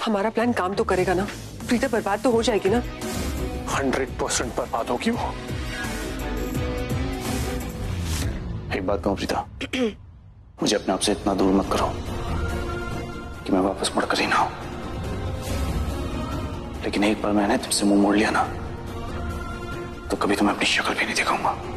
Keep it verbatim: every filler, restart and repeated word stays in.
हमारा प्लान काम तो करेगा ना? प्रीता बर्बाद तो हो जाएगी ना? हंड्रेड परसेंट बर्बाद होगी वो। एक बात कहूं प्रीता, मुझे अपने आप से इतना दूर मत करो कि मैं वापस मुड़कर ही ना आऊं। लेकिन एक बार मैंने तुमसे मुंह मोड़ लिया ना, तो कभी तुम्हें अपनी शक्ल भी नहीं दिखाऊंगा।